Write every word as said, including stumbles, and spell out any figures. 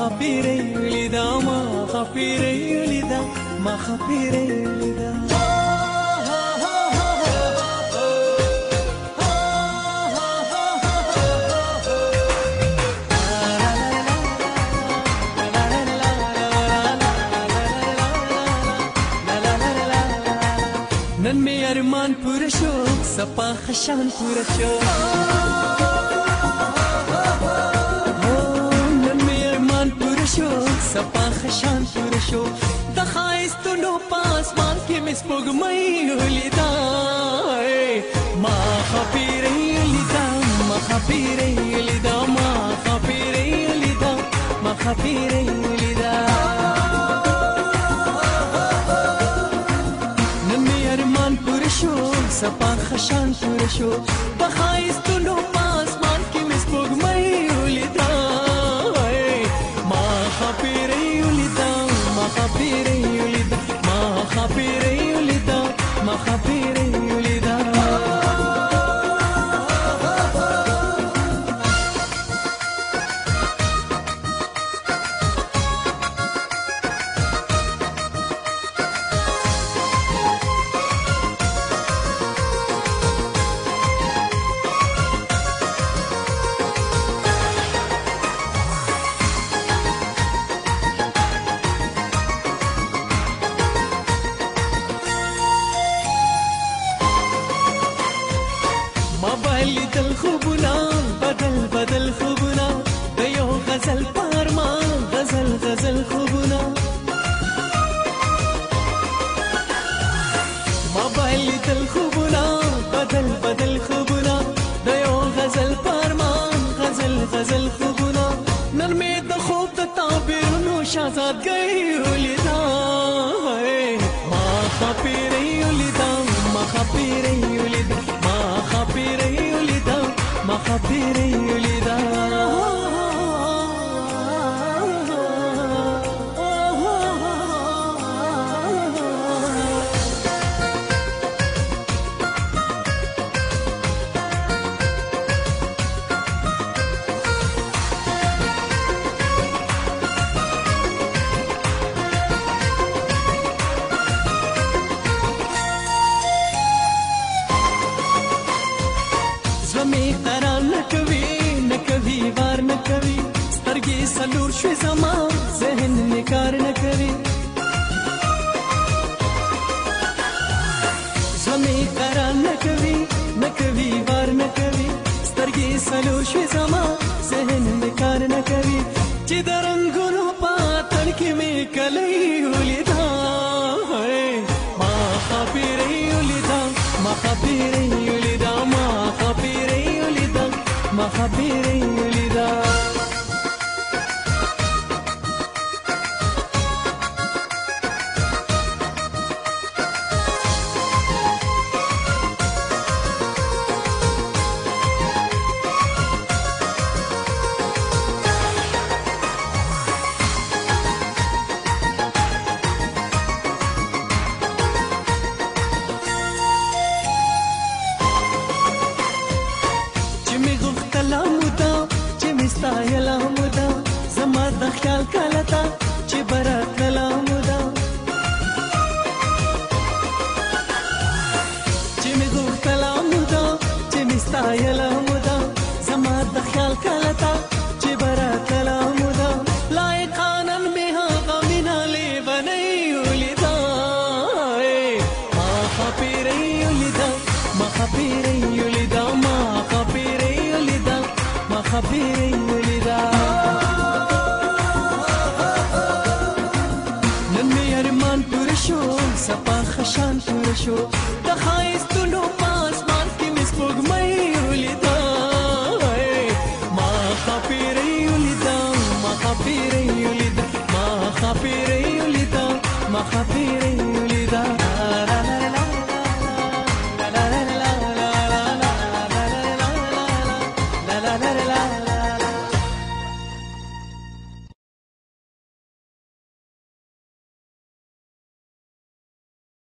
خبيري ولدا ما خبيري ولدا ما خبيري ولدا नन में अरमान पूरा शो सपा खशान पूरा शो नन में अरमान पूरा शो सपा खशान पूरा शो दखाइस तो नो पास मान के मिस पोग मई उलिदा मा खबीरे उलिदा मा खबीरे उलिदा मा खबीरे उलिदा मा खबीरे उलिदा सपा खशान पूरा शो बखाइस तो नो पास मान के मिस पोग मई उलिदा मा खबीरे उलिदा मा खबीरे उलिदा मा खबीरे उलिदा मा खबीरे उलिदा بدل خوبنا بدل بدل خوبنا دیو غزل پارمان غزل غزل خوبنا ما بدل خوبنا بدل بدل خوبنا دیو غزل پارمان غزل غزل خوبنا نرمه د خوب د تعبیرونو شازاد گئی ولیدا ما خبیره ولیدا ما خبیره ولیدا ما خبیره ما خبيري ولدا زمي قرار نكوي نكوي وار نكوي سترګي سلور شوي زما ذهن نکار نکوي زمي قرار نكوي نكوي وار نكوي سترګي سلور شوي زما ذهن نکار نکوي چې درنګونو پاتړ کې مې کلي ولیدا ما خبرې ولیدا ما خبرې ولیدا ما خبرې ولیدا ما خبرې ولیدا ستایل مودا زما د خیال کلتا چې برات لا مودا چې می غوښتل مودا چې می ستایل مودا زما د خیال کلتا چې برات لا مودا لایقانن به غمینا لیبنی ولیدا ما خبرې ولیدا ما خبرې ولیدا ما خبرې ولیدا ما خبرې ولیدا نن مې ارمان پوره شو سپا خشان پوره شو د ښایستونو په اسمان کې مې سپوږمۍ ولیدا ما خبرې ولیدا ما خبرې ولیدا ما خبرې ولیدا ما خبرې